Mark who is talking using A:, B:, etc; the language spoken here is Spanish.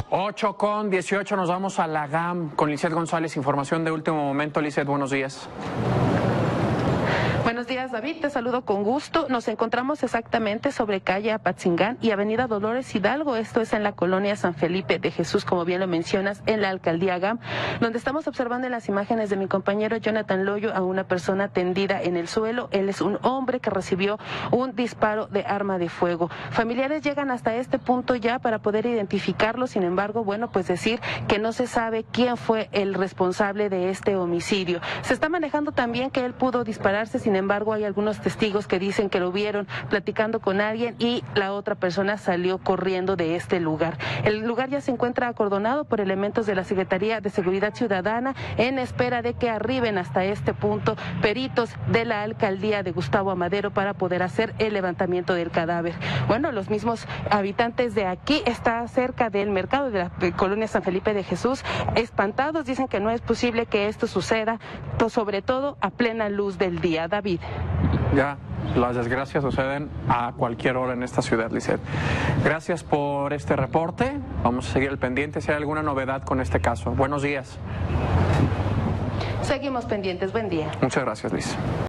A: 8:18, nos vamos a la GAM con Lizeth González, información de último momento. Lizeth, buenos días.
B: Buenos días, David, te saludo con gusto. Nos encontramos exactamente sobre calle Apatzingán y avenida Dolores Hidalgo, esto es en la colonia San Felipe de Jesús, como bien lo mencionas, en la alcaldía GAM, donde estamos observando en las imágenes de mi compañero Jonathan Loyo a una persona tendida en el suelo. Él es un hombre que recibió un disparo de arma de fuego. Familiares llegan hasta este punto ya para poder identificarlo, sin embargo, bueno, pues decir que no se sabe quién fue el responsable de este homicidio. Se está manejando también que él pudo dispararse, sin embargo, hay algunos testigos que dicen que lo vieron platicando con alguien y la otra persona salió corriendo de este lugar. El lugar ya se encuentra acordonado por elementos de la Secretaría de Seguridad Ciudadana en espera de que arriben hasta este punto peritos de la alcaldía de Gustavo Amadero para poder hacer el levantamiento del cadáver. Bueno, los mismos habitantes de aquí, está cerca del mercado de la colonia San Felipe de Jesús, espantados, dicen que no es posible que esto suceda, sobre todo a plena luz del día. David.
A: Ya, las desgracias suceden a cualquier hora en esta ciudad, Lizeth. Gracias por este reporte. Vamos a seguir al pendiente si hay alguna novedad con este caso. Buenos días.
B: Seguimos pendientes. Buen día.
A: Muchas gracias, Liz.